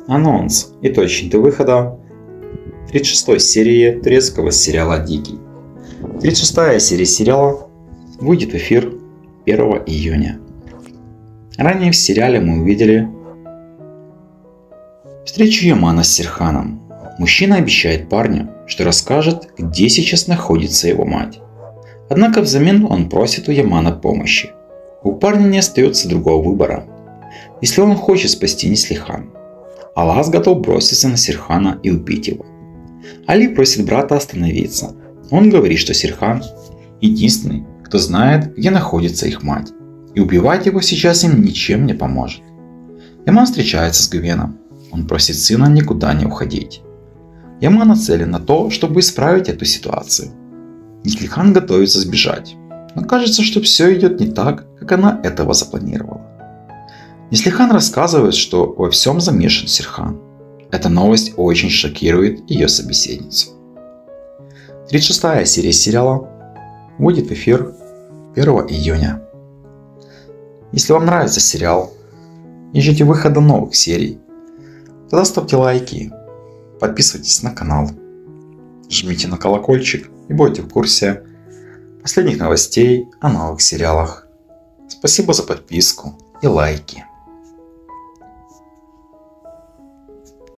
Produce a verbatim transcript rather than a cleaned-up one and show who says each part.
Speaker 1: Анонс и точный до выхода тридцать шестой серии турецкого сериала «Дикий». тридцать шестая серия сериала выйдет в эфир первого июня. Ранее в сериале мы увидели встречу Ямана с Серханом. Мужчина обещает парню, что расскажет, где сейчас находится его мать. Однако взамен он просит у Ямана помощи. У парня не остается другого выбора, если он хочет спасти Неслихан. Алаз готов броситься на Серхана и убить его. Али просит брата остановиться. Он говорит, что Серхан единственный, кто знает, где находится их мать, и убивать его сейчас им ничем не поможет. Яман встречается с Гвеном. Он просит сына никуда не уходить. Яман нацелен на то, чтобы исправить эту ситуацию. Неслихан готовится сбежать, но кажется, что все идет не так, как она этого запланировала. Неслихан рассказывает, что во всем замешан Серхан. Эта новость очень шокирует ее собеседницу. тридцать шестая серия сериала выйдет в эфир первого июня. Если вам нравится сериал и ждете выхода новых серий, тогда ставьте лайки, подписывайтесь на канал, жмите на колокольчик и будете в курсе последних новостей о новых сериалах. Спасибо за подписку и лайки.